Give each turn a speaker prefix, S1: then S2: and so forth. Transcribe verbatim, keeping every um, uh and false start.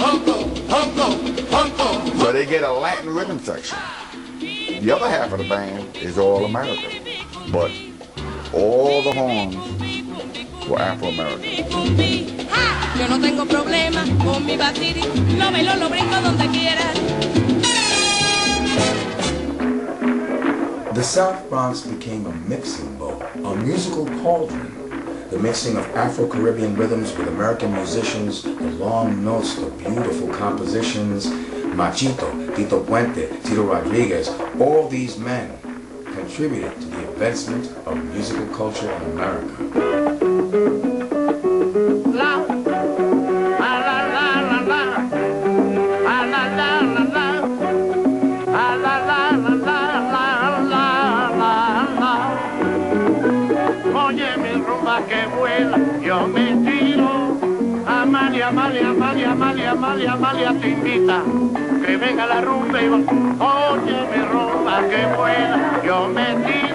S1: So they get a Latin rhythm section. The other half of the band is all American, but all the horns were Afro-American.
S2: Yo no tengo problema con mi batiri, lo bailo, lo brinco donde quiera.
S3: The South Bronx became a mixing bowl, a musical cauldron. The mixing of Afro-Caribbean rhythms with American musicians, the long notes, the beautiful compositions. Machito, Tito Puente, Tito Rodriguez, all these men contributed to the advancement of musical culture in America.
S4: Oye mi rumba que vuela, yo me tiro. Amalia, Amalia, Amalia, Amalia, Amalia, Amalia te invita, que venga la rumba y va. Oye mi rumba que vuela, yo me tiro.